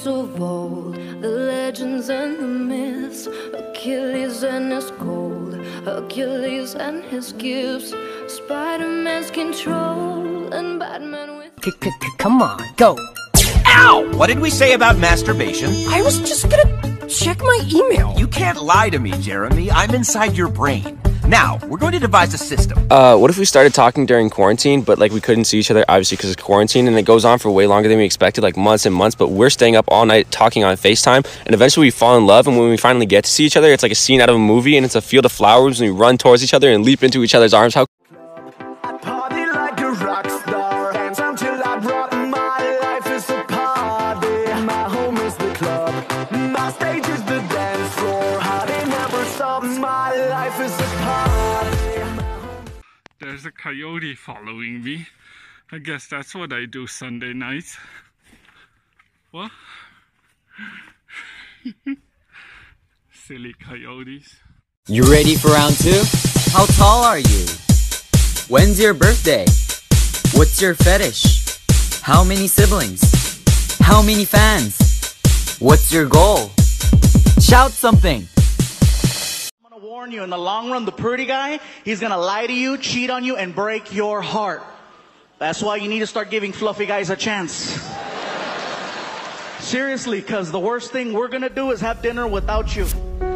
heroes of old, the legends and the myths, Achilles and his gold, Hercules and his gifts, Spider-Man's control, and Batman with... Come on, go! Ow! What did we say about masturbation? I was just gonna check my email. You can't lie to me, Jeremy. I'm inside your brain. Now, we're going to devise a system. What if we started talking during quarantine, but like we couldn't see each other, obviously because it's quarantine, and it goes on for way longer than we expected, like months and months, but we're staying up all night talking on FaceTime, and eventually we fall in love, and when we finally get to see each other, it's like a scene out of a movie, and it's a field of flowers, and we run towards each other and leap into each other's arms. How I party like a rock star, dance until I drop. My life is a party, my home is the club, my stage is the dance floor, party never stops. My life is a party. There's a coyote following me. I guess that's what I do Sunday nights. What? Silly coyotes. You ready for round 2? How tall are you? When's your birthday? What's your fetish? How many siblings? How many fans? What's your goal? Shout something! I'm gonna warn you, in the long run, the pretty guy, he's gonna lie to you, cheat on you, and break your heart. That's why you need to start giving fluffy guys a chance. Seriously, because the worst thing we're gonna do is have dinner without you.